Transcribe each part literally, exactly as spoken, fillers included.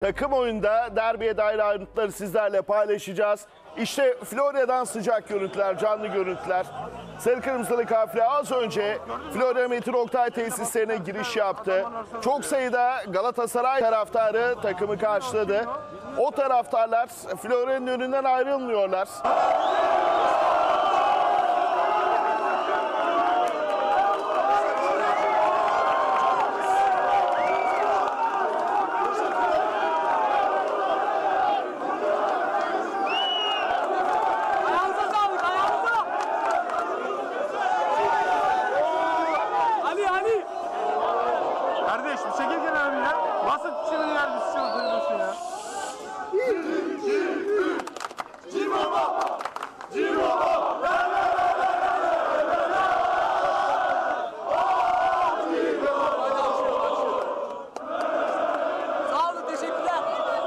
Takım oyunda derbiye dair ayrıntıları sizlerle paylaşacağız. İşte Florya'dan sıcak görüntüler, canlı görüntüler. Sarı Kırmızılı kafile az önce Florya Metin Oktay tesislerine giriş yaptı. Çok sayıda Galatasaray taraftarı takımı karşıladı. O taraftarlar Florya'nın önünden ayrılmıyorlar. Kardeş bir çekil gel abi ya. Basın şimdi yer bir şey duymasın ya. Sağ olun, teşekkürler.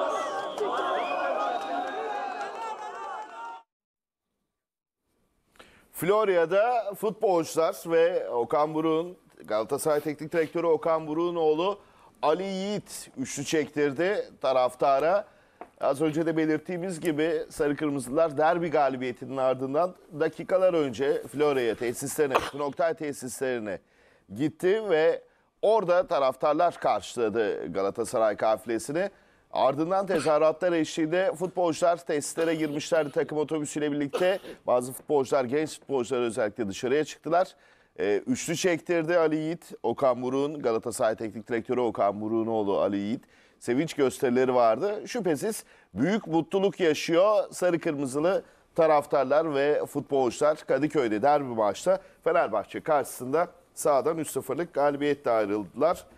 Florya'da futbolcular ve Okan Buruk'un, Galatasaray Teknik Direktörü Okan Buruk'un oğlu Ali Yiğit üçlü çektirdi taraftara. Az önce de belirttiğimiz gibi Sarı Kırmızılar derbi galibiyetinin ardından dakikalar önce Florya'ya tesislerine, Metin Oktay tesislerine gitti ve orada taraftarlar karşıladı Galatasaray kafilesini. Ardından tezahüratlar eşliğinde futbolcular tesislere girmişlerdi takım otobüsüyle birlikte. Bazı futbolcular, genç futbolcular özellikle dışarıya çıktılar. Ee, üçlü çektirdi Ali Yiğit, Okan Buruk'un, Galatasaray Teknik Direktörü Okan Buruk'un oğlu Ali Yiğit. Sevinç gösterileri vardı. Şüphesiz büyük mutluluk yaşıyor Sarı Kırmızılı taraftarlar ve futbolcular. Kadıköy'de derbi maçta Fenerbahçe karşısında sahadan üç sıfırlık galibiyetle ayrıldılar.